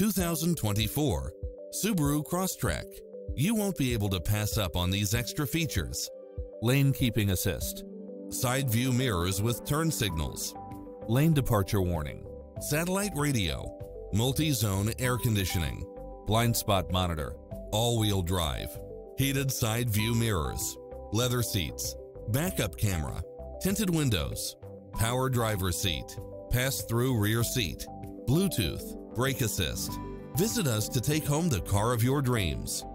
2024 Subaru Crosstrek. You won't be able to pass up on these extra features. Lane keeping assist, side view mirrors with turn signals, lane departure warning, satellite radio, multi-zone air conditioning, blind spot monitor, all-wheel drive, heated side view mirrors, leather seats, backup camera, tinted windows, power driver seat, pass-through rear seat, Bluetooth, brake assist. Visit us to take home the car of your dreams.